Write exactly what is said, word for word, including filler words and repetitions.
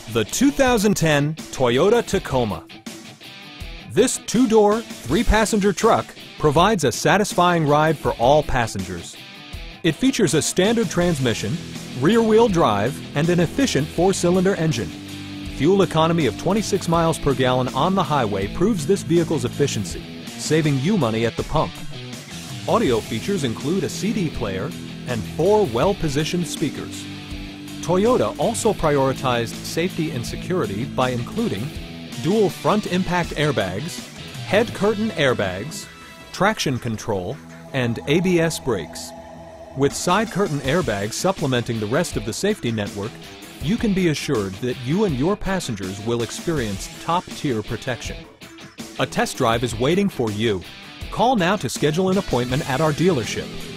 The two thousand ten Toyota Tacoma. This two-door, three-passenger truck provides a satisfying ride for all passengers. It features a standard transmission, rear-wheel drive, and an efficient four-cylinder engine. Fuel economy of twenty-six miles per gallon on the highway proves this vehicle's efficiency, saving you money at the pump. Audio features include a C D player and four well-positioned speakers. Toyota also prioritized safety and security by including dual front impact airbags, head curtain airbags, traction control, and A B S brakes. With side curtain airbags supplementing the rest of the safety network, you can be assured that you and your passengers will experience top-tier protection. A test drive is waiting for you. Call now to schedule an appointment at our dealership.